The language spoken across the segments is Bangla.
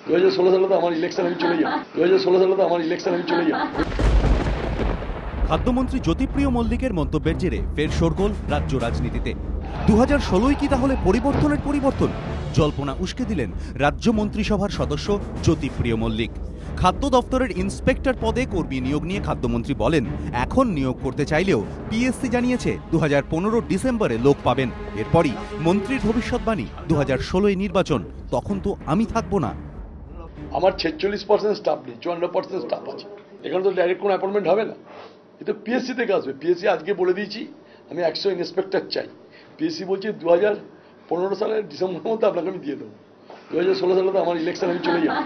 2016 সালে তো আমার ইলেকশন আমি চলে যাব। 2016 সালে তো আমার ইলেকশন আমি চলে যাব। খাদ্যমন্ত্রী জ্যোতিপ্রিয় মল্লিকের মন্তব্যের জেরে ফের শোরগোল রাজ্য রাজনীতিতে। 2016 কি তাহলে পরিবর্তনের পরিবর্তন? জল্পনা উস্কে দিলেন রাজ্য মন্ত্রিসভার সদস্য জ্যোতিপ্রিয় মল্লিক। খাদ্য দফতরের ইন্সপেক্টর পদে কর্মী নিয়োগ নিয়ে খাদ্যমন্ত্রী বলেন, এখন নিয়োগ করতে চাইলেও পিএসসি জানিয়েছে 2015 ডিসেম্বরে লোক পাবেন। এরপরই মন্ত্রীর ভবিষ্যৎবাণী, 2016 নির্বাচন, তখন তো আমি থাকবো না। আমার 46% স্টাফ নেই, 54% স্টাফ আছে। এখানে তো ডাইরেক্ট কোনো অ্যাপয়েন্টমেন্ট হবে না, এটা পিএসসি থেকে আসবে। পিএসসি আজকে বলে দিয়েছি আমি 100 ইন্সপেক্টর চাই। পিএসসি বলছে 2015 সালের ডিসেম্বরের মধ্যে আপনাকে আমি দিয়ে দেবো। 2016 সালে তো আমার ইলেকশন আমি চলে যাব।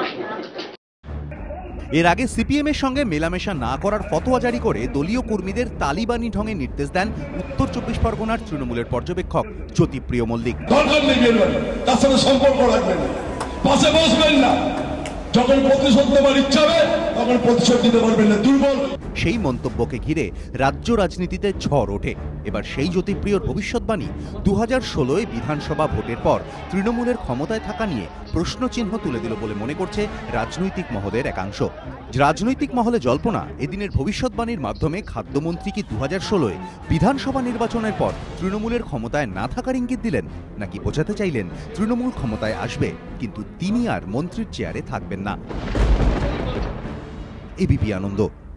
এর আগে সিপিএম এর সঙ্গে মেলামেশা না করার ফতোয়া জারি করে দলীয় কর্মীদের তালিবানি ঢঙে নির্দেশ দেন উত্তর 24 পরগনার তৃণমূলের পর্যবেক্ষক জ্যোতিপ্রিয় মল্লিক। তার সাথে সম্পর্ক রাখবেন, পাশে বসবেন না, যখন প্রতিশোধ নেবার ইচ্ছা হবে তখন প্রতিশোধ দিতে পারবেন না, দুর্বল। সেই মন্তব্যকে ঘিরে রাজ্য রাজনীতিতে ঝড় ওঠে। এবার সেই জ্যোতিপ্রিয়র ভবিষ্যৎবাণী, 2016 বিধানসভা ভোটের পর তৃণমূলের ক্ষমতায় থাকা নিয়ে প্রশ্নচিহ্ন তুলে দিল বলে মনে করছে রাজনৈতিক মহলের একাংশ। রাজনৈতিক মহলে জল্পনা, এদিনের ভবিষ্যৎবাণীর মাধ্যমে খাদ্যমন্ত্রী কি 2016 বিধানসভা নির্বাচনের পর তৃণমূলের ক্ষমতায় না থাকার ইঙ্গিত দিলেন, নাকি বোঝাতে চাইলেন তৃণমূল ক্ষমতায় আসবে কিন্তু তিনি আর মন্ত্রীর চেয়ারে থাকবেন না। এবিপি আনন্দ।